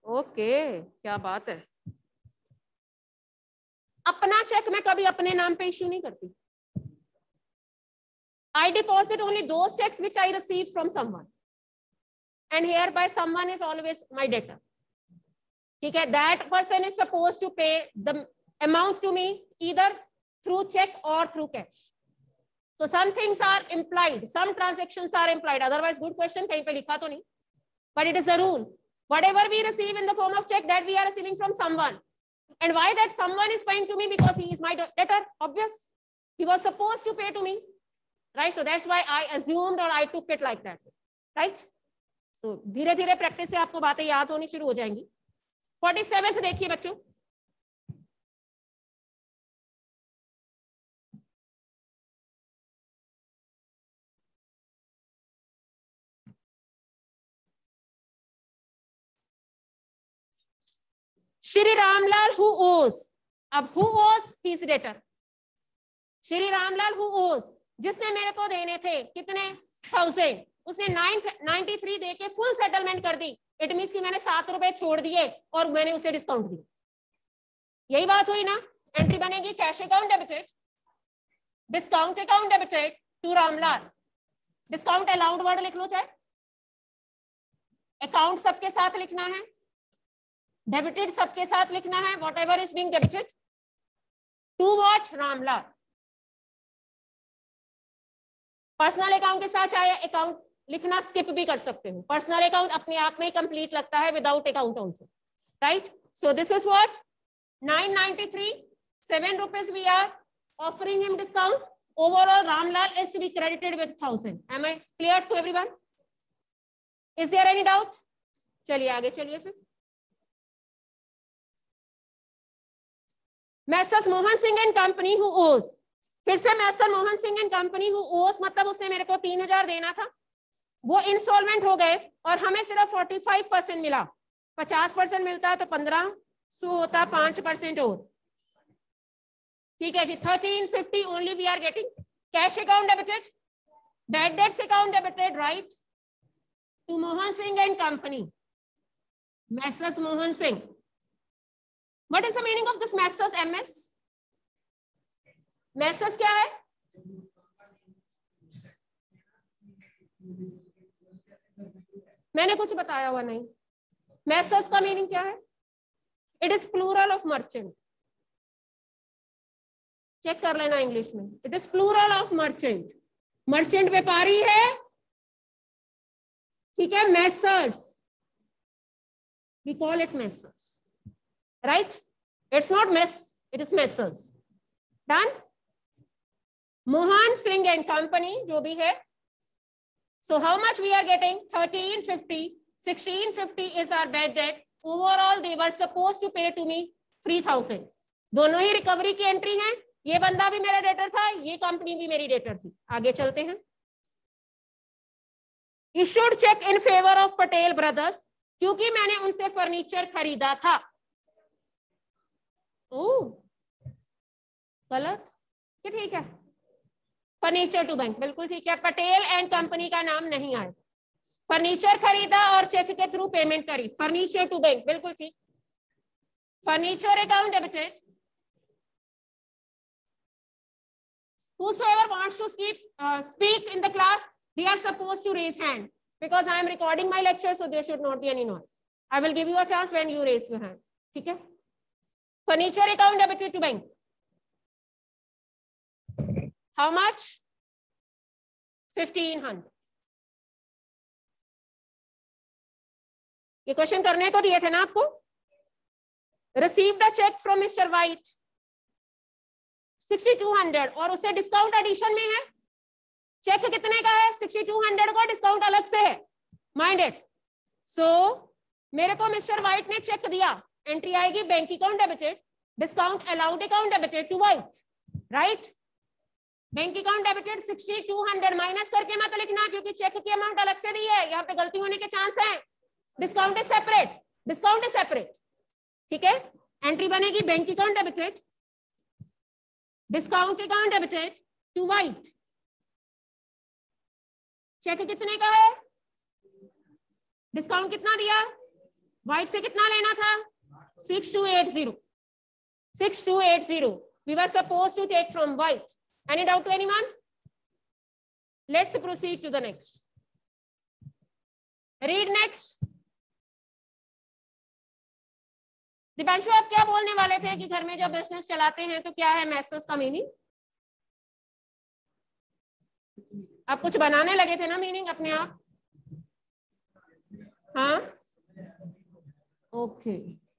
Okay, क्या बात है। अपना चेक मैं कभी अपने नाम पे इश्यू नहीं करती। I deposit only those checks which I receive from someone, and hereby someone is always my debtor. ठीक है, that person is supposed to pay the amount to me either through check or through cash. So some things are implied, some transactions are implied. Otherwise, good question, कहीं पे लिखा तो नहीं, but it is a rule. Whatever we receive in the form of check, that we are receiving from someone. And why that someone is paying to me? Because he is my debtor. Obvious. He was supposed to pay to me. Right, so that's why I assumed or I took it like that, right? So धीरे धीरे practice से आपको बातें याद होनी शुरू हो जाएंगी। 47th देखिए बच्चों, श्री रामलाल who owes, अब who owes, he is debtor. Shri Ramlal who owes, जिसने मेरे को देने थे कितने 1000, उसने 993 देके फुल सेटलमेंट कर दी। इट मींस कि मैंने 7 रुपए छोड़ दिए और मैंने उसे डिस्काउंट दिया। यही बात हुई ना। एंट्री बनेगी cash account debited, discount account debited to Ramlal. Discount allowed word लिख लो, चाहे अकाउंट सबके साथ लिखना है, डेबिटेड सबके साथ लिखना है, whatever is being debited to what, Ramlal. Personal account के साथ चाहे अकाउंट लिखना स्किप भी कर सकते हो। पर्सनल अकाउंट अपने आप में कंप्लीट लगता है without account also, right? So this is what 993, 7 rupees we are offering him discount. Overall Ramlal is to be credited with 1000. Am I clear to everyone? Is there any doubt? चलिए आगे चलिए फिर। Messrs Mohan Singh and company who owes, फिर से Messrs Mohan Singh and company who owes मतलब उसने मेरे को 3000 देना था, वो इंस्टॉलमेंट हो गए और हमें सिर्फ 45% मिला। 50% मिलता तो 1500 होता, 5% और, ठीक है जी। 1350 only we are getting. Cash account debited, bad debts account debited, right, to Mohan Singh and company, Messrs Mohan Singh. What is the meaning of this Messrs MS? Messrs क्या है? मैंने कुछ बताया हुआ नहीं। मैसर्स का मीनिंग क्या है? It is plural of merchant. Check कर लेना इंग्लिश में, it is plural of merchant. Merchant व्यापारी है, ठीक है, Messrs, we call it Messrs, right? It's not mess, it is Messrs. Done? Mohan Singh and company जो भी है। So how much we are getting? 1350. 1650 is our bad debt. Overall they were supposed to pay to me 3000. दोनों ही recovery की entry हैं। ये बंदा भी मेरा डेटर था, ये कंपनी भी मेरी डेटर थी। आगे चलते हैं। Issued check in favor of Patel brothers, क्योंकि मैंने उनसे फर्नीचर खरीदा था। ओह गलत कि ठीक है? फर्नीचर टू बैंक, बिल्कुल ठीक है। पटेल एंड कंपनी का नाम नहीं आया। फर्नीचर खरीदा और चेक के थ्रू पेमेंट करी, फर्नीचर टू बैंक, बिल्कुल ठीक। Furniture account debited. Whosoever wants to speak in the class, they are supposed to raise hand because I am recording my lecture, so there should not be any noise. I will give you a chance when you raise your hand. ठीक है? Furniture account debited to bank. How much? 1500. ये question करने को दिए थे ना आपको। Received a check from Mr. White 6200 और उससे डिस्काउंट एडिशन में है। चेक कितने का है? 6200 का डिस्काउंट अलग से है, माइंड इट। सो मेरे को मिस्टर वाइट ने चेक दिया, एंट्री आएगी bank account debited, discount allowed account debited to White, right? Bank account debited 6200 minus करके मत लिखना क्योंकि चेक की अमाउंट अलग से दी है, यहाँ पे गलती होने के चांस है। Discount is separate, discount is separate, ठीक है? एंट्री बनेगी bank account debited, discount account debited to White. Check कितने का है? डिस्काउंट कितना दिया? व्हाइट से कितना लेना था? 6280. 6280 we were supposed to take from white. Any doubt to anyone? Let's proceed to the next. Read next. Deepanshu आप क्या बोलने वाले थे कि घर में जब बिजनेस चलाते हैं तो क्या है मैसेज का मीनिंग? आप कुछ बनाने लगे थे ना मीनिंग अपने आप? हाँ okay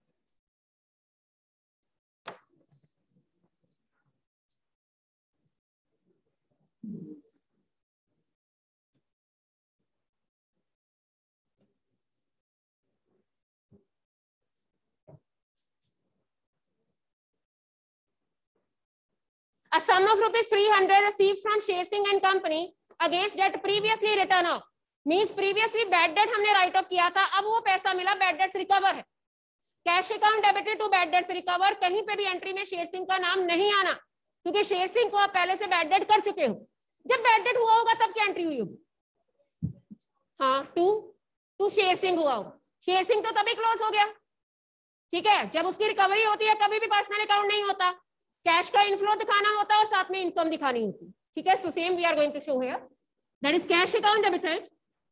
A sum of ₹300 received from Shersing and Company against debt previously written off. Means previously bad debt हमने write off किया था, अब वो पैसा मिला, bad debts recover है. Cash account debited to bad debts recover. कहीं पे भी एंट्री में शेरसिंह का नाम नहीं आना, क्योंकि शेरसिंह को आप पहले से बैड डेट कर चुके हो. जब बैड डेट हुआ होगा तब क्या एंट्री हुई होगी? हाँ टू शेरसिंह हुआ होगा. शेरसिंह तो तभी क्लोज हो गया. ठीक है, जब उसकी रिकवरी होती है कभी भी पर्सनल अकाउंट नहीं होता, कैश का इनफ्लो दिखाना होता है और साथ में इनकम दिखानी होती है. ठीक है, so same we are going to show here, that is cash account debited.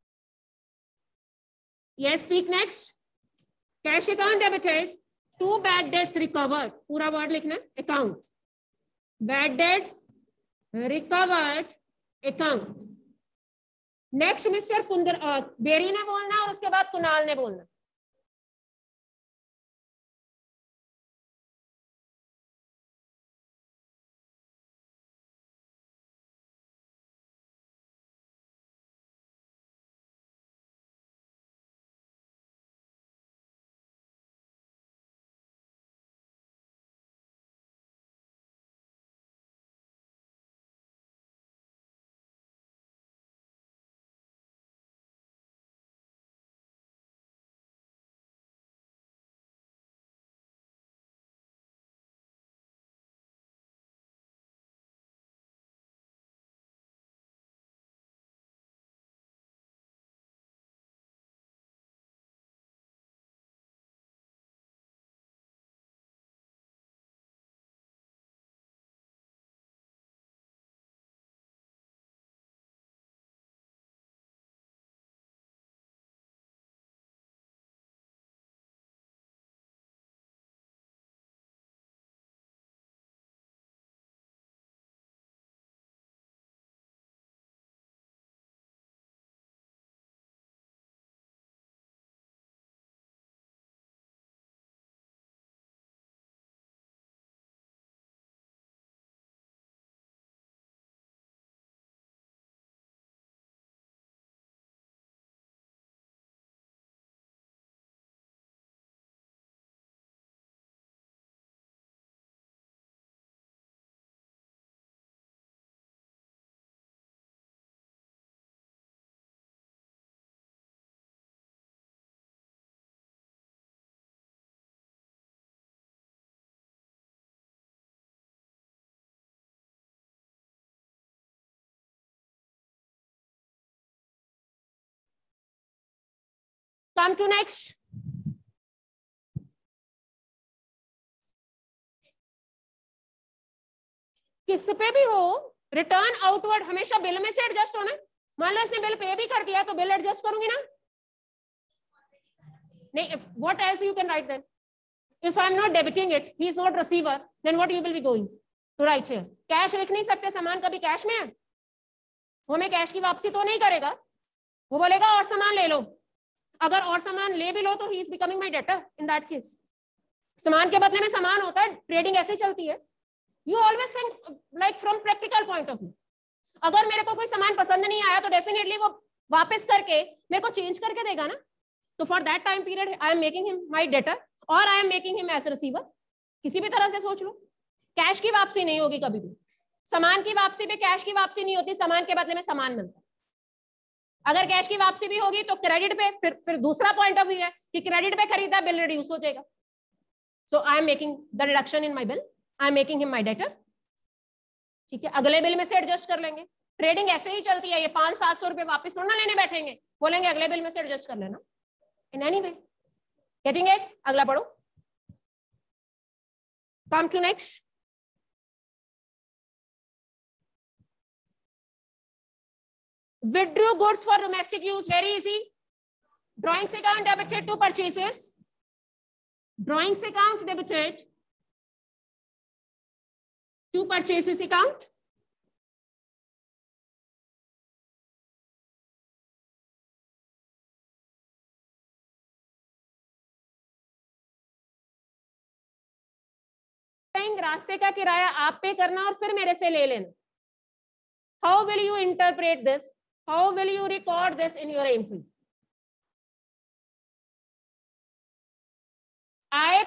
Yes, speak next. Cash account debited to bad debts recovered. पूरा वर्ड लिखना है, account. Bad debts recovered account. Next mister Berry ने बोलना और उसके बाद कुणाल ने बोलना. Come to next. किस पे भी हो, रिटर्न आउटवर्ड हमेशा बिल में से एडजस्ट होना. मान लो इसने बिल पे भी कर दिया तो बिल एडजस्ट करूंगी ना? नहीं. What else you can write then? If I am not debiting it, he is not receiver, then what you will be going to write here? Cash लिख नहीं सकते, सामान कभी कैश में है, वो हमें कैश की वापसी तो नहीं करेगा, वो बोलेगा और सामान ले लो. अगर और सामान ले भी लो तो he is becoming my debtor in that case. सामान के बदले में सामान होता है, ट्रेडिंग ऐसे चलती है. You always think like from practical point of view. अगर मेरे को कोई सामान पसंद नहीं आया तो डेफिनेटली वो वापस करके मेरे को चेंज करके देगा ना. तो for that time period I am making him my debtor और I am making him as receiver. किसी भी तरह से सोच लो, कैश की वापसी नहीं होगी कभी भी. सामान की वापसी पे कैश की वापसी नहीं होती, सामान के बदले में सामान मिलता है. अगर कैश की वापसी भी होगी तो क्रेडिट पे, फिर दूसरा पॉइंट ऑफ व्यू है कि क्रेडिट पे खरीदा, बिल रिड्यूस हो जाएगा. So I am making the reduction in my bill, I am making him my debtor. ठीक है, अगले बिल में से एडजस्ट कर लेंगे. ट्रेडिंग ऐसे ही चलती है, ये 500-700 रुपए वापस थोड़ा ना लेने बैठेंगे, बोलेंगे अगले बिल में से एडजस्ट कर लेना in any way. Getting it? अगला पढ़ो. Come to next. Withdrew goods for domestic use, very easy. Drawings account debited to purchases. Drawings account debited to purchases account. रास्ते का किराया आप पे करना और फिर मेरे से ले लेना. How will you interpret this? How will you record this in your entry? I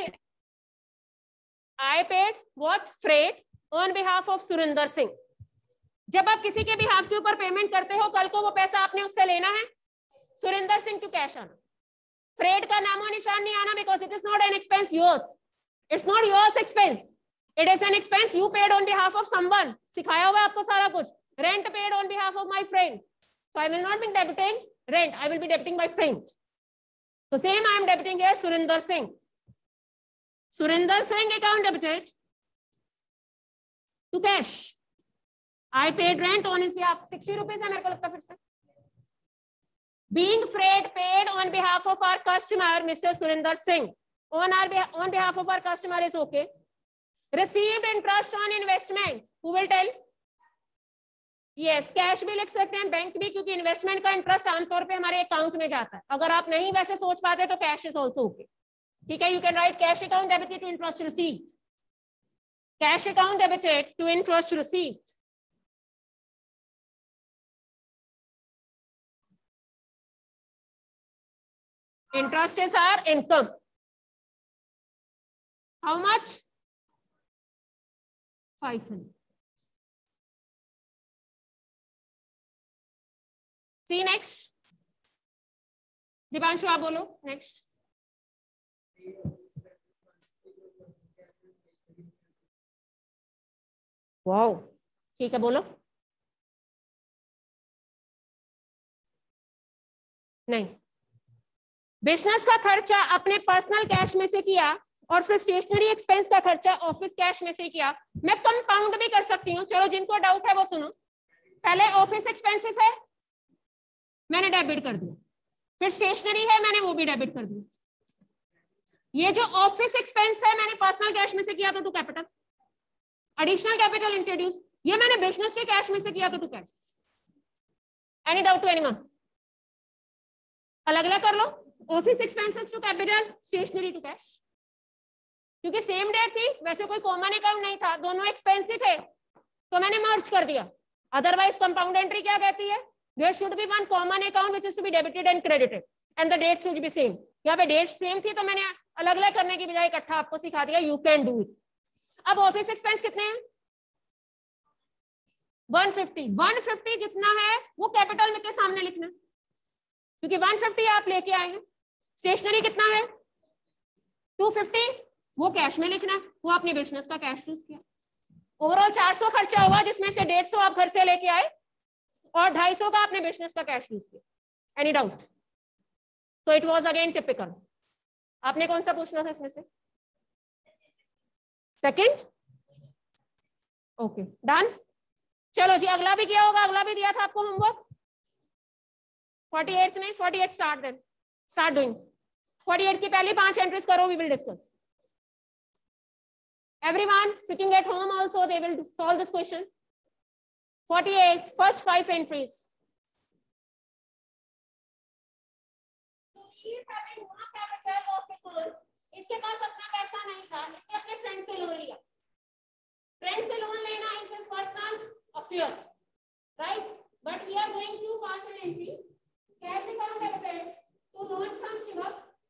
paid what? Freight on behalf of Surinder Singh. जब आप किसी के behalf के ऊपर पेमेंट करते हो, कल को वो पैसा आपने उससे लेना है, सुरिंदर सिंह टू कैश आना. फ्रेड का नामो निशान नहीं आना, because it is not an expense yours. It's not yours expense. It is an expense you paid on behalf of someone. सिखाया हुआ है आपको सारा कुछ. Rent paid on behalf of my friend. So I will not be debiting rent. I will be debiting my friend. So same I am debiting here Surinder Singh. Surinder Singh account debited to cash. I paid rent on his behalf. 60 rupees है मेरे को लगता है फिर से. Being freight paid on behalf of our customer, Mr. Surinder Singh. On behalf of our customer is okay. Received interest on investment. Who will tell? Yes, cash भी लिख सकते हैं, बैंक भी, क्योंकि इन्वेस्टमेंट का इंटरेस्ट आमतौर पे हमारे अकाउंट में जाता है. अगर आप नहीं वैसे सोच पाते तो कैश इज ऑल्सो ओके. ठीक है, you can write cash account debited to interest received. Cash account debited to interest received. Interest is our income. How much? 500. See next. Deepanshu आप बोलो next. वाओ, ठीक है बोलो. नहीं, बिजनेस का खर्चा अपने पर्सनल कैश में से किया और फिर स्टेशनरी एक्सपेंस का खर्चा ऑफिस कैश में से किया. मैं कंपाउंड भी कर सकती हूँ. चलो जिनको डाउट है वो सुनो. पहले ऑफिस एक्सपेंसेस है, मैंने डेबिट कर दिया. फिर स्टेशनरी है, मैंने वो भी डेबिट कर दिया. ये जो ऑफिस एक्सपेंस है मैंने पर्सनल कैश में से किया तो to capital. Additional capital introduce, ये मैंने बिजनेस के कैश में से किया तो to cash. Any doubt to anyone? अलग अलग कर लो. Office expenses to capital, stationery to cash. क्योंकि सेम डेट थी, वैसे कोई कॉमन अकाउंट नहीं था, दोनों एक्सपेंस ही थे तो मैंने मर्ज कर दिया. अदरवाइज कंपाउंड एंट्री क्या कहती है? There should be one common account which is to be debited and credited and the date should be same. यहाँ पे डेट सेम थी तो मैंने अलग अलग करने की बजाय इकट्ठा आपको सिखा दिया. You can do it. अब ऑफिस एक्सपेंस कितने हैं? 150. 150 जितना है वो कैपिटल में के सामने लिखना, क्योंकि 150 आप लेके आए हैं. स्टेशनरी कितना है? 250, वो कैश में लिखना है, वो अपने बिजनेस का कैश यूज किया. ओवरऑल 400 खर्चा हुआ, जिसमें से 150 आप घर से लेके आए और 250 का अपने बिजनेस का कैश यूज किया. Any doubt? So it was again typical. आपने कौन सा पूछना था इसमें से? सेकंड. Okay done. चलो जी, अगला भी किया होगा, अगला भी दिया था आपको होमवर्क. 48 नहीं, 48 स्टार्ट देन. Start doing. 48 की पहली 5 एंट्रीज करो. We will discuss. Everyone sitting at home also, they will solve this question. 48, first 5 entries. So he is having no capital of his own. इसके पास अपना पैसा नहीं था, इसने अपने फ्रेंड से लोन लिया. फ्रेंड से लोन लेना is his personal affair, right? But we are going to pass an entry. Cash account debited to loan from Shiva.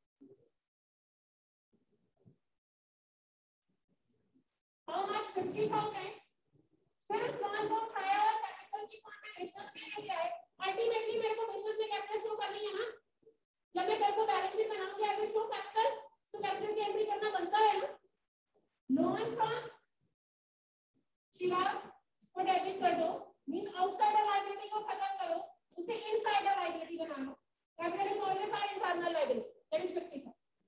How much? 50,000. फिर उस लोन को उठाया और कैपिटल की फॉर्म में बिजनेस के लिए लिया है. अल्टीमेटली मेरे को बिजनेस में कैपिटल शो करनी है ना. जब मैं कल को बैलेंस शीट बनाऊंगी आई विल शो कैपिटल, तो कैपिटल की एंट्री करना बनता है ना. लोन फ्रॉम शिवा को डेबिट कर दो, मींस आउटसाइडर लायबिलिटी को खत्म करो, उसे इनसाइडर लायबिलिटी बना लो. Capital is always our internal liability, that is 50,000.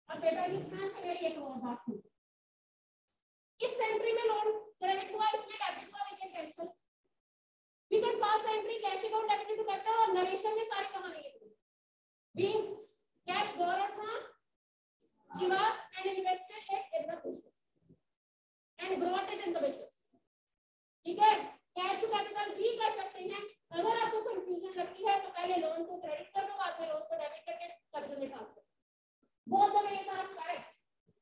अब बेटा जी ध्यान से मेरी एक और बात सुनो, इस एंट्री में लोन क्रेडिट हुआ, इसमें डेबिट हुआ, we can cancel, we can pass the entry cash account debited to capital, और नरेशन में सारी कहानी लिख दी, being cash borrowed from Shiva and invested it in the business and brought it in the business, ठीक है। Cash capital भी कर सकते हैं। अगर आपको कंफ्यूजन लगती है तो पहले लोन को क्रेडिट कर दो, बाद में लोन को डेबिट करके कैपिटल में transfer, both the ways are correct,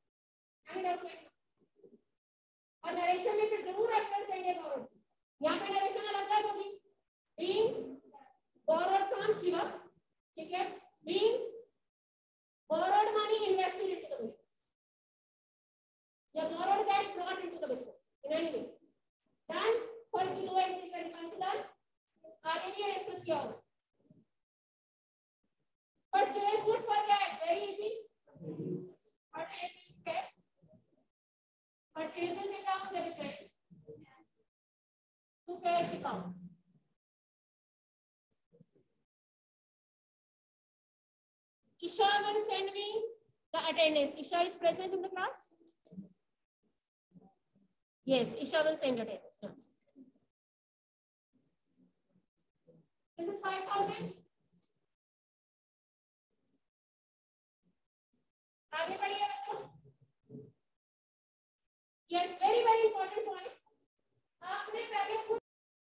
और नरेशन में फिर जरूर रेफरेंस देंगे बोरोड, यहाँ पे नरेशन अलग अलग होगी, being borrowed from Shiva, ठीक है, being borrowed money invested into the business, या borrowed cash brought into the business in any way, then first दो एंट्री से कंसीडर, आगे भी डिस्कस किया होगा। Purchase goods for cash, very easy, purchase cash, purchases account debited to cash account, Isha will send me the attendance. Isha is present in the class? Yes, Isha will send attendance. This is 5,000. आगे बढ़िए बच्चों। Yes, very very important point. आपने पहले खुद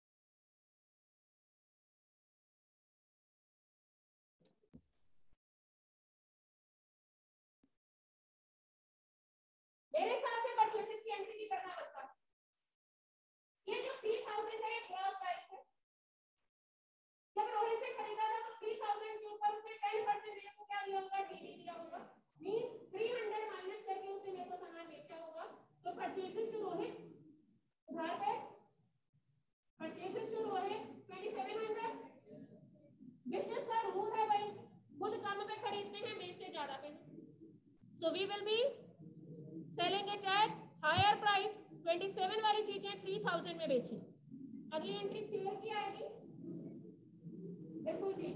मेरे हिसाब से purchases की एंट्री भी करना पड़ता है। ये जो 3,000 है ग्रॉस प्राइस है, जब रोहित से खरीदा था तो 3,000 के ऊपर उसने 10% मेरे को क्या दिया होगा, डीडी दिया होगा, मींस 300 माइनस करके उसने मेरे को सामान बेचा होगा। तो परचेसेस टू रोहित उधार पे, परचेसेस टू रोहित 2700। बिजनेस का रूल है भाई, खुद कम पे खरीदते हैं, बेचते ज्यादा पे। So we will be selling it at higher price, 27 वाली चीजें 3,000 में बेची। अगली एंट्री सेल की आएगी, बिल्कुल जी,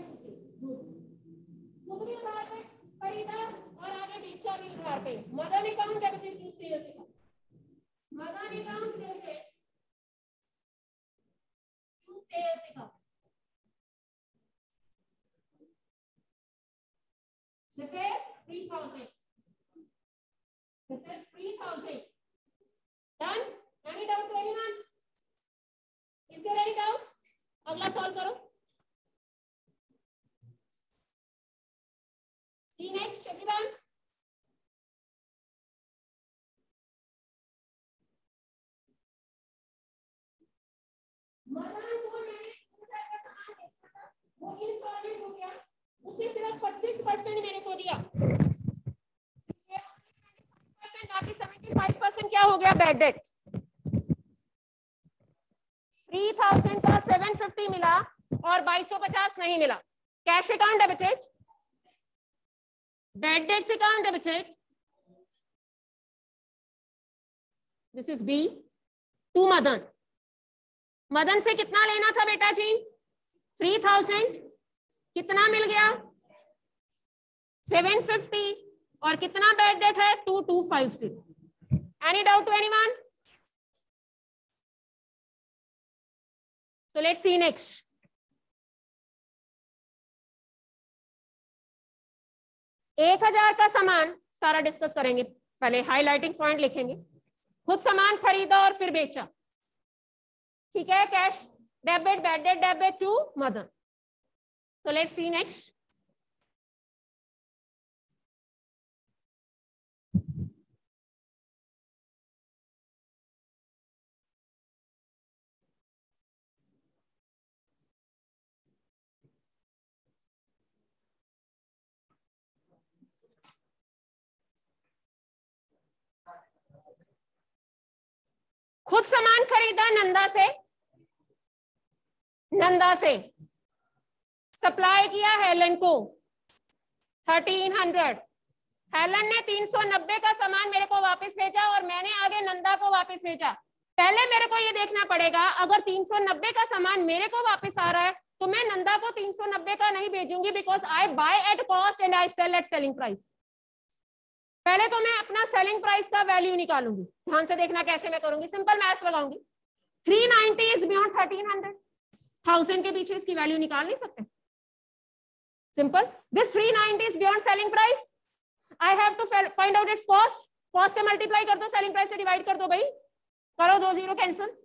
खुद भी उधार पे खरीदा और आगे बेचा भी उधार पे। Madan account debited to sales account, Madan account debited to sales account, this is 3,000, this is 3,000 done। any doubt to anyone? is there any doubt? अगला सॉल्व करो। see next everyone। मदन को मैंने 2,000 का सामान बेचा था, वो इंस्टॉलमेंट हो गया, उसने सिर्फ 25% मेरे को दिया, बाकी 75% क्या हो गया, बैड डेट। 3,000 का 750 मिला और 2250 नहीं मिला। Cash account debited, bad debts account debited, this is be to Madan. Madan से कितना लेना था बेटा जी, 3,000, कितना मिल गया, 750, और कितना बैड डेट है, 2250। Any doubt to anyone? So let's see next. एक 1,000 का सामान सारा डिस्कस करेंगे, पहले हाईलाइटिंग पॉइंट लिखेंगे। खुद सामान खरीदा और फिर बेचा, ठीक है। Cash debit, bad debt debit to Madan. So let's see next. खुद सामान खरीदा नंदा से, नंदा से सप्लाई किया हेलन को 1300। हेलन ने 390 का सामान मेरे को वापस भेजा और मैंने आगे नंदा को वापस भेजा। पहले मेरे को ये देखना पड़ेगा, अगर 390 का सामान मेरे को वापस आ रहा है तो मैं नंदा को 390 का नहीं भेजूंगी, because I buy at cost and I sell at selling price. पहले तो मैं अपना सेलिंग प्राइस का वैल्यू निकालूंगी, ध्यान से देखना कैसे मैं करूंगी, सिंपल मैथ्स लगाऊंगी। 390 इज बियॉन्ड 1300, 1000 के पीछे इसकी वैल्यू निकाल नहीं सकते, simple. This 390 is beyond selling price, I have to find out its cost, cost से मल्टीप्लाई कर दो, सेलिंग प्राइस से डिवाइड कर दो भाई, करो 2 0 cancel,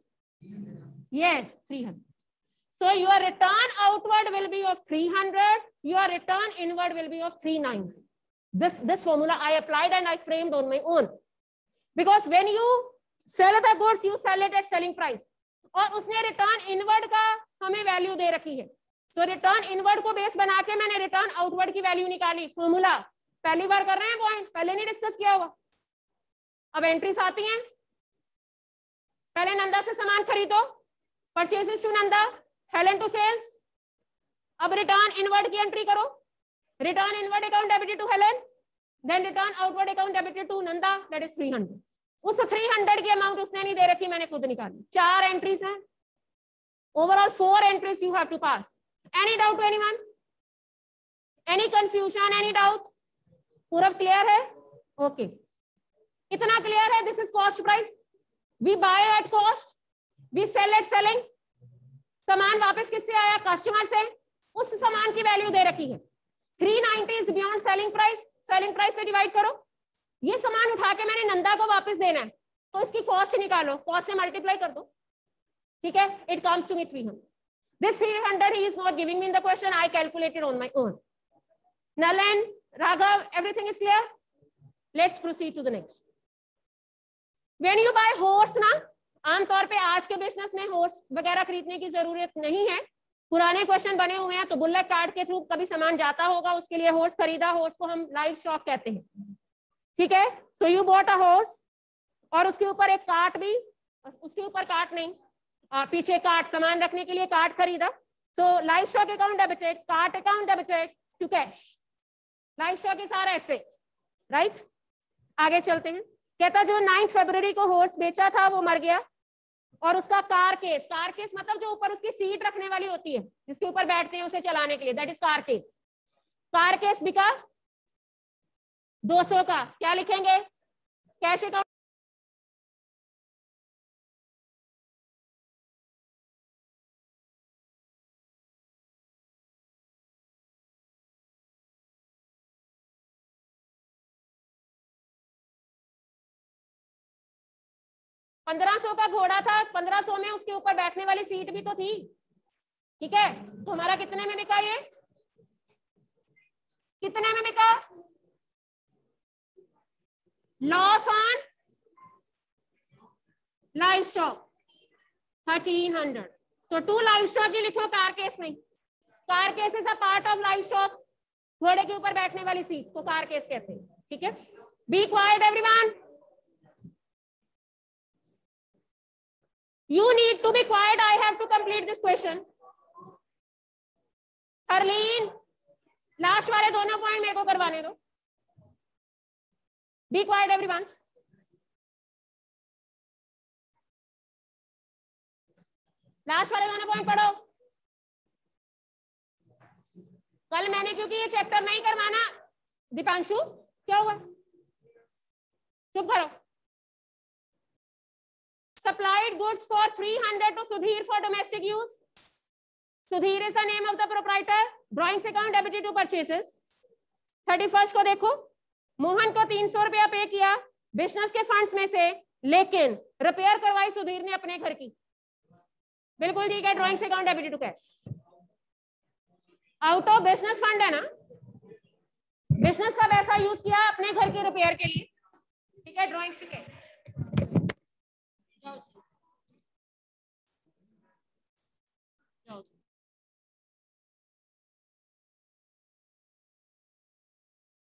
yes 300। So your return outward will be of 300, your return inward will be of 390. This formula I applied and I framed on my own, because when you sell the goods you sell it at selling price, और उसने return inward का हमें value दे रखी है, so return inward को base बना के मैंने रिटर्न आउटवर्ड की वैल्यू निकाली। फॉर्मूला पहली बार कर रहे हैं, पॉइंट पहले नहीं डिस्कस किया होगा। अब एंट्रीज आती हैं, पहले नंदा से सामान खरीदो, purchases to Nanda, Helen to sales. अब रिटर्न इनवर्ड की एंट्री करो, return inward account debited to Helen, then return outward account debited to Nanda, that is 300। उस 300 की अमाउंट उसने नहीं दे रखी, मैंने खुद निकाली। 4 एंट्रीज हैं, overall 4 entries you have to pass. Any doubt anyone, any confusion, any doubt? पूरा क्लियर है? ओके, इतना क्लियर है। This is cost price, we buy at cost, we sell at selling. सामान वापस किससे आया? कस्टमर से, उस सामान की वैल्यू दे रखी है। 390 is beyond selling price, selling price से डिवाइड करो। ये सामान उठा के मैंने नंदा को वापस देना है, तो इसकी कॉस्ट निकालो, कॉस्ट से मल्टीप्लाई कर दो, ठीक है? It comes to me 300। This 300 he is not giving me in the question, I calculated on my own. Nalan, Raghav, everything is clear? Let's proceed to the next. When you buy horse ना, आमतौर पे आज के business में horse वगैरह खरीदने की जरूरत नहीं है। पुराने क्वेश्चन बने हुए हैं, तो बुल्लक कार्ड के थ्रू कभी सामान जाता होगा, उसके लिए हॉर्स खरीदा, हॉर्स को हम लाइव स्टॉक कहते हैं, ठीक है? So you bought a horse, और उसके ऊपर एक कार्ट भी, उसके ऊपर कार्ट नहीं, पीछे कार्ट, सामान रखने के लिए कार्ट खरीदा। So livestock account debited, cart account debited to cash. Livestock is our asset, right? आगे चलते हैं। कहता जो 9 फरवरी को हॉर्स बेचा था वो मर गया, और उसका कार केस, कार केस मतलब जो ऊपर उसकी सीट रखने वाली होती है, जिसके ऊपर बैठते हैं उसे चलाने के लिए, that is carcass. Carcass बिका 200 का, क्या लिखेंगे? कैश अकाउंट, $1500 का घोड़ा था, 1500 में उसके ऊपर बैठने वाली सीट भी तो थी, ठीक है? तो हमारा कितने में बिका? ये कितने में बिका? Loss on livestock 1300। तो 2 लाइव स्टॉक ही लिखो, कार केस नहीं। Carcass is a part of livestock, घोड़े के ऊपर बैठने वाली सीट को कार केस कहते हैं, ठीक है? Be quiet everyone, you need to be quiet, I have to complete this question. Harleen, last वाले दोनों पॉइंट मेरे को करवाने दो। बी क्वाइट एवरीवन, लास्ट वाले दोनों पॉइंट पढ़ो। कल मैंने क्योंकि ये चैप्टर नहीं करवाना, दीपांशु क्या हुआ? चुप करो। Supplied goods for 300 to Sudhir for domestic use. Sudhir is the name of the proprietor. Drawings account debited to purchases. 31st को देखो, मोहन को 300 रुपया पे किया बिजनेस के फंड्स में से, लेकिन रिपेयर करवाई सुधीर ने अपने घर की। बिल्कुल ठीक है, drawings account debited to cash. Out of business fund है ना, बिजनेस का पैसा यूज किया अपने घर के रिपेयर के लिए, ठीक है? Drawings cash.